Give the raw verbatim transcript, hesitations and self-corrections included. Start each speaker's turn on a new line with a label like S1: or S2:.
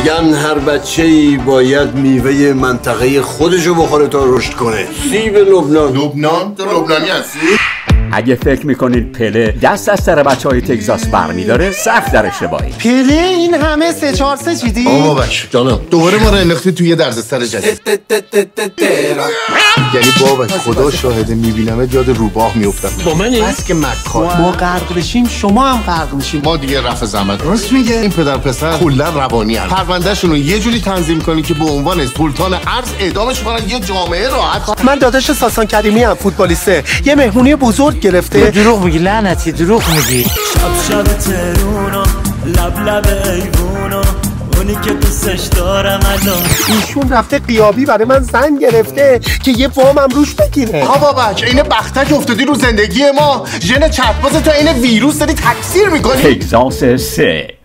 S1: میگن هر بچه‌ای باید میوه منطقه خودشو بخوره تا رشد کنه. سیب لبنان.
S2: لبنان؟ تو لبنانی هستی؟
S3: اگه فکر میکنید پله دست از سر بچه های تگزاس برمیداره، صرف در اشتباهی.
S4: پله این همه سه چهار سه چیدی؟
S2: آقا بابک جانم دوباره ما رو انداختی توی یه دردسر جدید. یعنی بابک خدا شاهده میبینمت یاد روباه میافتم.
S1: با منی؟
S2: بس که مکار
S4: ما غرق بشیم شما هم غرق میشیم.
S2: ما دیگه رفع زحمت. راست میگه این پدر پسر کلا روانی ان. پروندهشون رو یه جوری تنظیم کنی که به عنوان سلطان ارز اعدامش کنن یه جامعه راحت.
S4: من داداش ساسان کریمی ام فوتبالیسته. یه مهمونی بزرگ گرفته.
S5: دروغ میگی لعنتی، دروغ میگی.
S6: شب شب تهرونو لب لب ایوونو اونی که دوستش دارم الان.
S4: ایشون رفته قیابی برای من زن گرفته که یه وامم روش بگیره.
S2: آقا بابک این بختک افتادی رو زندگی ما. ژن چتباز تا این ویروس داری تکثیر میکنی.
S3: تگزاس سه